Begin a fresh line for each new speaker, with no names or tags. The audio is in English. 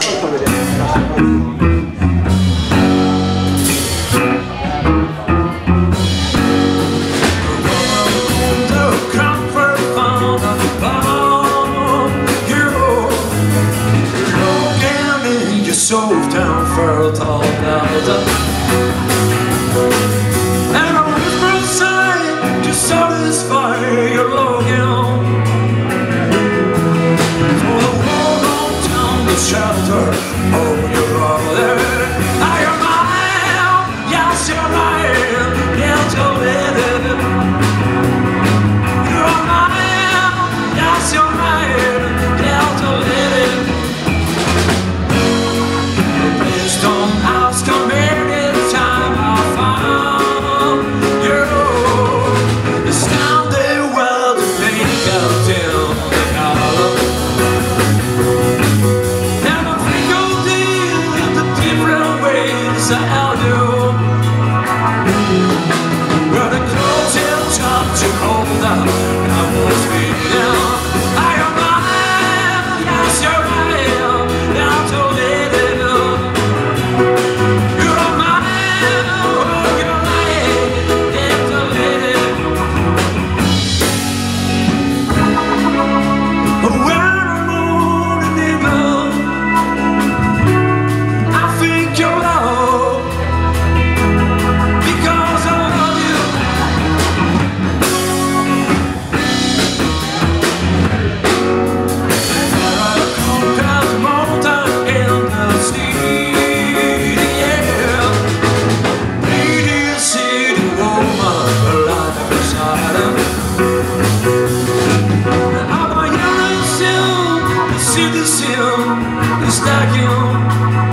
Soft down for a tall mountain, and a whisper sigh to satisfy your longing for the world on down the shelter of your brother. Are you mine? Yes, you're mine. Can't you let it? You're mine. Yes, you're mine. Can't you let it? Don't ask how many times I found you. It's time they well to make up till the color. And I think I'll deal in the different ways I held you. Where the clothes and touch you hold up, and I won't speak down. I am mine, yes you're right, now to let it go. It's like you